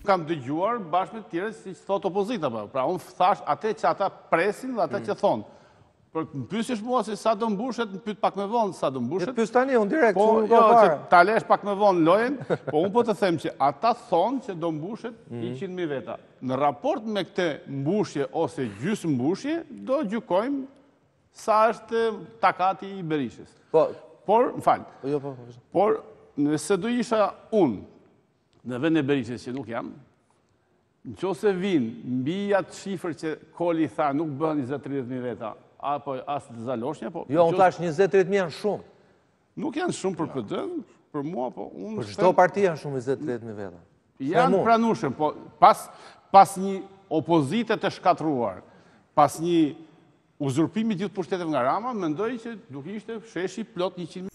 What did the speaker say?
Kam dëgjuar bashkë me të tjerë si që thot opozita. Pra unë thash atë që ata presin dhe atë që thonë. Për më pyesësh mua se sa do mbushet, më pyet pak më vonë sa do mbushet. Pyes tani unë direkt, Po, nuk jo, ka që fare. ta lesh pak më vonë lojën, po unë po të them që ata thonë që do mbushet 100.000 veta. Në raport me këtë mbushje ose gjysmë mbushje, do gjykojmë sa është takati i Berishës. Por, më falë, por nëse do isha unë në vend e Berishës që nuk jam, në qose vinë mbi atë shifër që Koli tha nuk bëhen 20-30.000 veta, apo as të Zaloshnja, po... Jo, unë thash 20-30.000 janë shumë. Nuk janë shumë për PD, për mua, po unë... Për çdo parti janë shumë 20-30.000 veta. Janë pranueshëm, po pas një opozite të shkatruar, pas një uzurpimi gjithë pushtetet nga Rama, mendoj që duke ishte sheshi plot 100.000